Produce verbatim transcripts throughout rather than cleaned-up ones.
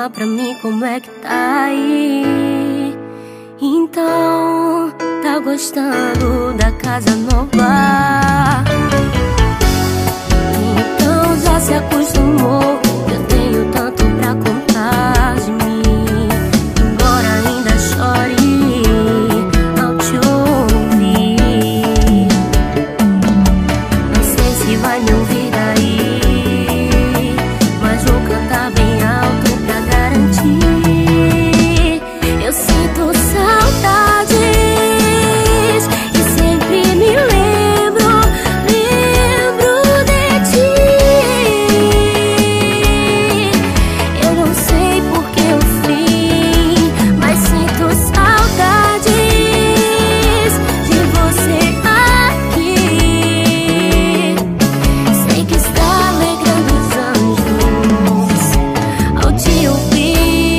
Fala pra mim como é que tá aí. Então, tá gostando da casa nova? Então já se acostumou. Eu tenho tanto pra contar de mim, embora ainda chore ao te ouvir. Não sei se vai me ouvir daí, mas vou cantar bem alto pra garantir. Eu sinto saudades e sempre me lembro, lembro de ti. Eu não sei por que eu fim, mas sinto saudades de você aqui. Sei que está alegrando os anjos ao te ouvir.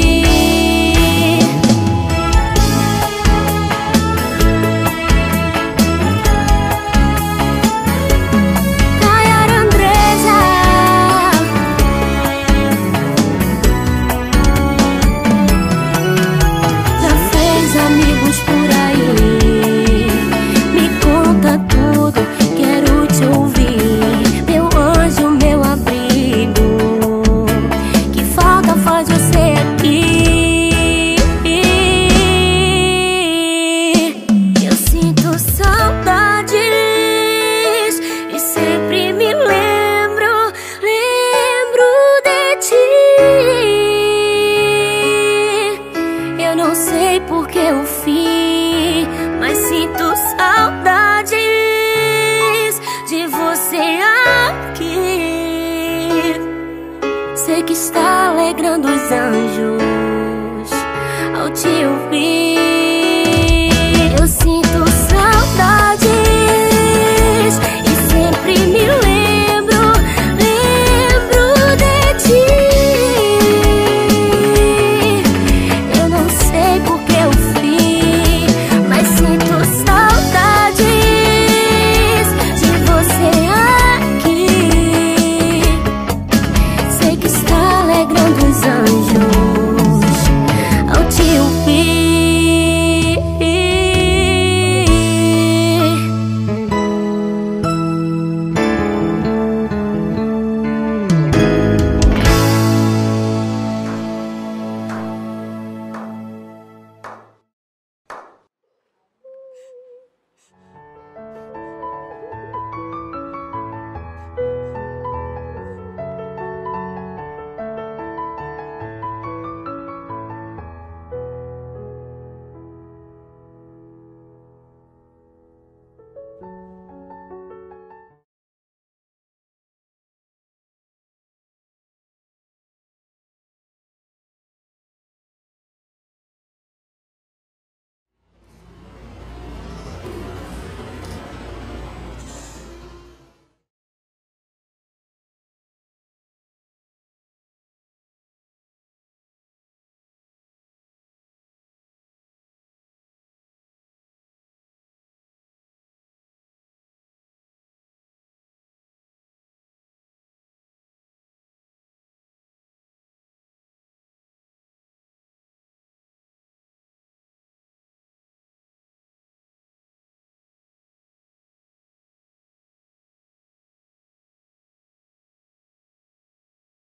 Nayara Andressa, já fez amigos por aí? Me conta tudo, quero te ouvir. Meu anjo, meu abrigo, que falta faz você aqui? Eu sinto saudades e sempre me lembro, lembro de ti. Eu não sei por que eu fim, mas sinto saudades de você aqui. Sei que está alegrando os anjos ao te ouvir.